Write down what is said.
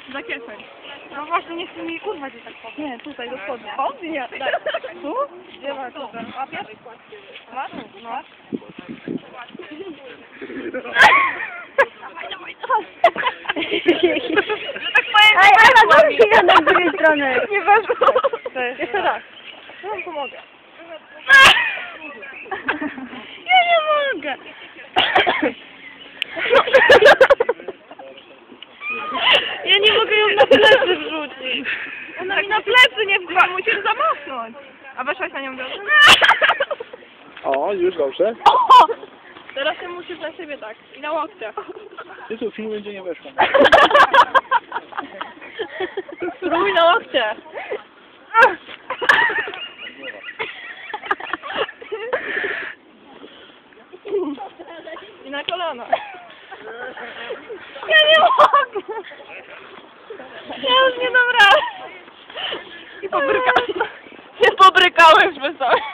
Za kieszeń. No właśnie, nie chcę mi kurwa gdzieś tak powiem. Nie, tutaj, do spodnia. Spodnie? Tu? Gdzie masz to? Łapiesz? Masz? No. Ej, Ala, daj mi ja z drugiej strony. Nie weszło. Jeszcze raz. Ja wam pomogę. Ja nie mogę. Ja nie mogę ją na plecy wrzucić. Ona mi na plecy nie wkłada, musisz zamachnąć. A weszłaś na nią dobrze? O, już dobrze. Teraz ty musisz na siebie tak. I na łokciach. Ty tu film będzie nie weszło. Spróbuj na łokciach. I na kolana. Ja nie mogę. Ja już nie dam rady. I pobrykałeś. Nie pobrykałeś by sobie.